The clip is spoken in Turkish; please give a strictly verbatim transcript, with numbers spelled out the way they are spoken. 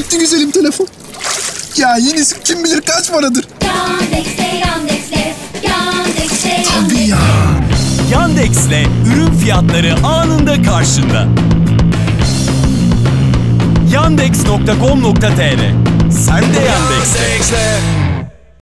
gitti güzelim telefon. Ya yenisi kim bilir kaç paradır. Yandex'te, Yandex'te, Yandex'te, Tabii ya. Yandex'le ürün fiyatları anında karşında. yandex nokta com nokta tr. Sen de Yandex'te.